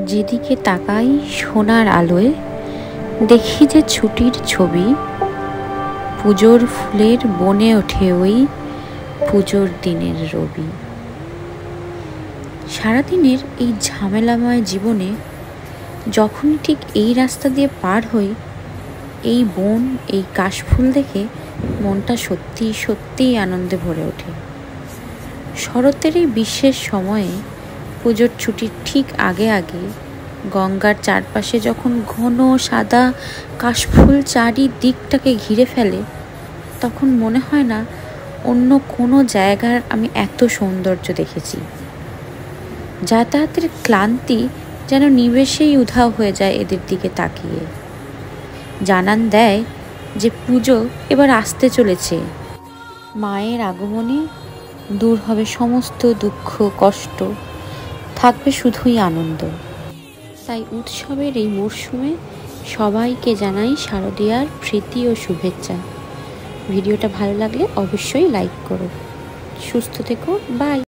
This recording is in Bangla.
যেদিকে তাকাই সোনার আলোয়, দেখি যে ছুটির ছবি। পুজোর ফুলের বনে ওঠে ওই পুজোর দিনের রবি। সারাদিনের এই ঝামেলাময় জীবনে যখনই ঠিক এই রাস্তা দিয়ে পার হই, এই বন, এই কাশফুল দেখে মনটা সত্যি সত্যিই আনন্দে ভরে ওঠে। শরতের এই বিশেষ সময়ে পুজোর ছুটির ঠিক আগে আগে গঙ্গার চারপাশে যখন ঘন সাদা কাশফুল চারিদিকটাকে ঘিরে ফেলে, তখন মনে হয় না অন্য কোনো জায়গার আমি এত সৌন্দর্য দেখেছি। যাতায়াতের ক্লান্তি যেন নিমেষেই উধাও হয়ে যায় এদের দিকে তাকিয়ে। জানান দেয় যে পুজো এবার আসতে চলেছে। মায়ের আগমনে দূর হবে সমস্ত দুঃখ কষ্ট, থাকবে শুধুই আনন্দ। তাই উৎসবের এই মরশুমে সবাইকে জানাই শারদীয়ার প্রীতি ও শুভেচ্ছা। ভিডিওটা ভালো লাগলে অবশ্যই লাইক করো। সুস্থ থেকো, বাই।